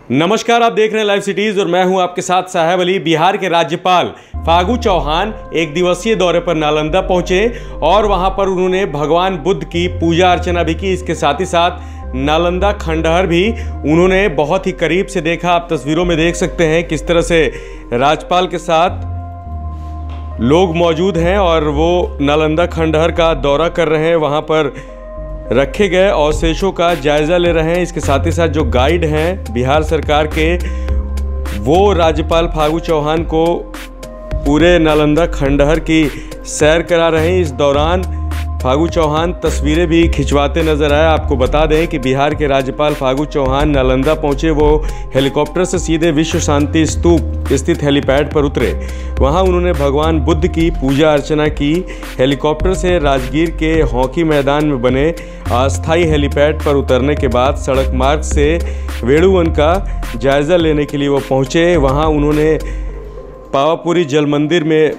नमस्कार, आप देख रहे हैं लाइव सिटीज और मैं हूं आपके साथ साहेब अली। बिहार के राज्यपाल फागू चौहान एक दिवसीय दौरे पर नालंदा पहुंचे और वहां पर उन्होंने भगवान बुद्ध की पूजा अर्चना भी की। इसके साथ ही साथ नालंदा खंडहर भी उन्होंने बहुत ही करीब से देखा। आप तस्वीरों में देख सकते हैं किस तरह से राज्यपाल के साथ लोग मौजूद हैं और वो नालंदा खंडहर का दौरा कर रहे हैं, वहां पर रखे गए अवशेषों का जायजा ले रहे हैं। इसके साथ ही साथ जो गाइड हैं बिहार सरकार के, वो राज्यपाल फागू चौहान को पूरे नालंदा खंडहर की सैर करा रहे हैं। इस दौरान फागू चौहान तस्वीरें भी खिंचवाते नजर आए। आपको बता दें कि बिहार के राज्यपाल फागू चौहान नालंदा पहुंचे। वो हेलीकॉप्टर से सीधे विश्व शांति स्तूप स्थित हेलीपैड पर उतरे। वहां उन्होंने भगवान बुद्ध की पूजा अर्चना की। हेलीकॉप्टर से राजगीर के हॉकी मैदान में बने अस्थायी हेलीपैड पर उतरने के बाद सड़क मार्ग से वेणुवन का जायजा लेने के लिए वो पहुंचे। वहां उन्होंने पावापुरी जल मंदिर में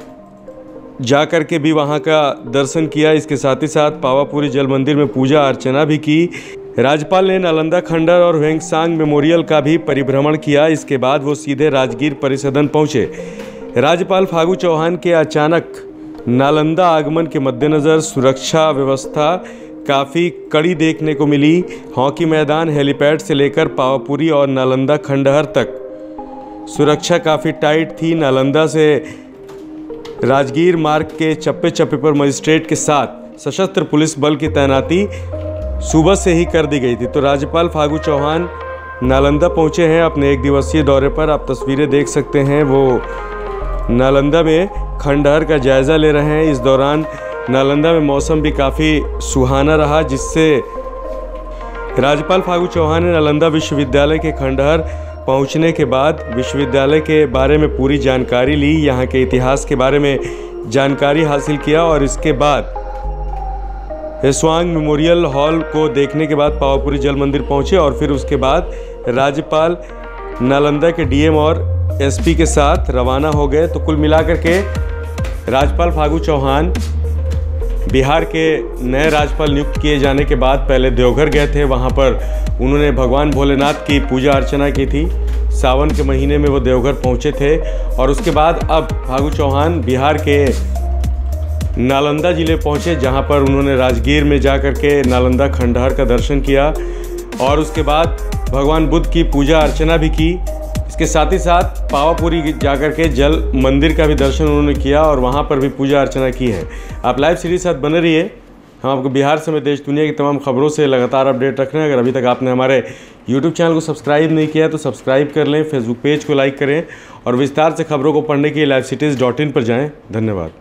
जाकर के भी वहां का दर्शन किया। इसके साथ ही साथ पावापुरी जल मंदिर में पूजा अर्चना भी की। राज्यपाल ने नालंदा खंडहर और ह्वेंसांग मेमोरियल का भी परिभ्रमण किया। इसके बाद वो सीधे राजगीर परिसदन पहुंचे। राज्यपाल फागू चौहान के अचानक नालंदा आगमन के मद्देनज़र सुरक्षा व्यवस्था काफ़ी कड़ी देखने को मिली। हॉकी मैदान, हेलीपैड से लेकर पावापुरी और नालंदा खंडहर तक सुरक्षा काफ़ी टाइट थी। नालंदा से राजगीर मार्ग के चप्पे चप्पे पर मजिस्ट्रेट के साथ सशस्त्र पुलिस बल की तैनाती सुबह से ही कर दी गई थी। तो राज्यपाल फागू चौहान नालंदा पहुंचे हैं अपने एक दिवसीय दौरे पर। आप तस्वीरें देख सकते हैं, वो नालंदा में खंडहर का जायजा ले रहे हैं। इस दौरान नालंदा में मौसम भी काफ़ी सुहाना रहा, जिससे राज्यपाल फागू चौहान ने नालंदा विश्वविद्यालय के खंडहर पहुंचने के बाद विश्वविद्यालय के बारे में पूरी जानकारी ली, यहाँ के इतिहास के बारे में जानकारी हासिल किया और इसके बाद ह्वेंसांग मेमोरियल हॉल को देखने के बाद पावापुरी जल मंदिर पहुंचे और फिर उसके बाद राज्यपाल नालंदा के डीएम और एसपी के साथ रवाना हो गए। तो कुल मिलाकर के राज्यपाल फागू चौहान बिहार के नए राज्यपाल नियुक्त किए जाने के बाद पहले देवघर गए थे। वहां पर उन्होंने भगवान भोलेनाथ की पूजा अर्चना की थी। सावन के महीने में वो देवघर पहुंचे थे और उसके बाद अब फागू चौहान बिहार के नालंदा जिले पहुंचे, जहां पर उन्होंने राजगीर में जाकर के नालंदा खंडहर का दर्शन किया और उसके बाद भगवान बुद्ध की पूजा अर्चना भी की। इसके साथ ही साथ पावापुरी जाकर के जल मंदिर का भी दर्शन उन्होंने किया और वहाँ पर भी पूजा अर्चना की है। आप लाइव सीरीज साथ बने रहिए। हम आपको बिहार समेत देश दुनिया की तमाम खबरों से लगातार अपडेट रख रहे हैं। अगर अभी तक आपने हमारे यूट्यूब चैनल को सब्सक्राइब नहीं किया है तो सब्सक्राइब कर लें, फेसबुक पेज को लाइक करें और विस्तार से खबरों को पढ़ने के लिए livecities.in पर जाएँ। धन्यवाद।